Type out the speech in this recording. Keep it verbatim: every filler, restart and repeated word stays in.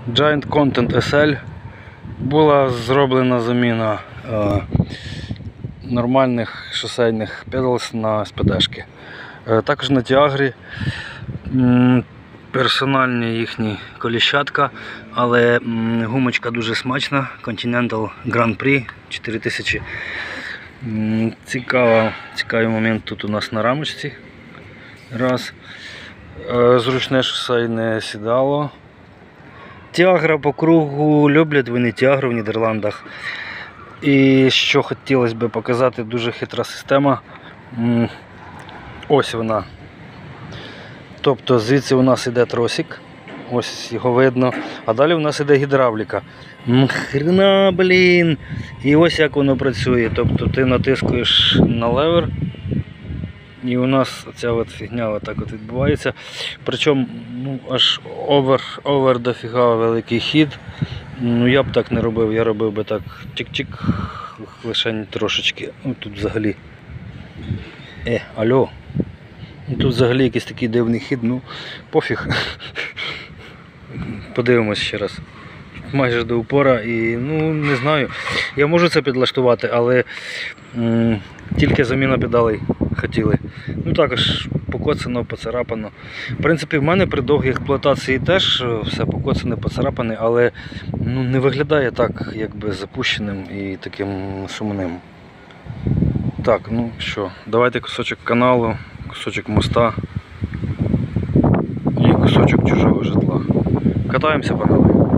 Giant Content ес ель. Була зроблена заміна е, нормальних шосейних педалс на ес пі дешки. Е, також на Тіагрі м, персональні їхні коліщатка, але м, гумочка дуже смачна. Continental Grand Prix чотири тисячі. М, цікава, цікавий момент тут у нас на рамочці. Раз. Е, зручне шосейне сідало. Тіагра по кругу люблять вони Тіагру в Нідерландах. І що хотілося б показати, дуже хитра система. Ось вона. Тобто звідси у нас іде тросик, ось його видно, а далі у нас іде гідравліка. Хрена, блін! І ось як воно працює. Тобто ти натискуєш на левер, і у нас ця от фігня отак от відбувається. Причому ну, аж овер, овер дофіга великий хід. Ну я б так не робив, я робив би так чик-чик, лише трошечки. Ну, тут взагалі. Е, алло. Тут взагалі якийсь такий дивний хід, ну пофіг. Подивимось ще раз. Майже до упора і ну не знаю. Я можу це підлаштувати, але м тільки заміна педалей хотіли. Ну також покоцано, поцарапано. В принципі, в мене при довгій експлуатації теж все покоцане, поцарапане, але ну, не виглядає так, якби запущеним і таким сумним. Так, ну що, давайте кусочок каналу, кусочок моста і кусочок чужого житла. Катаємося, панове.